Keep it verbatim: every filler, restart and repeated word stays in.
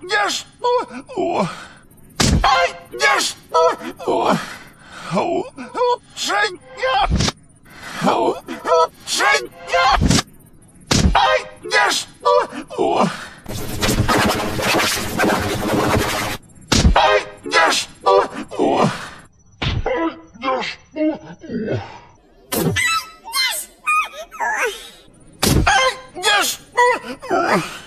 не что? О. Ай, не что? О. Ау, лучше нет. Ау, лучше нет. Ай, не что? О. Ай, не что? О. Ай, не что? О. Ай, не что? О.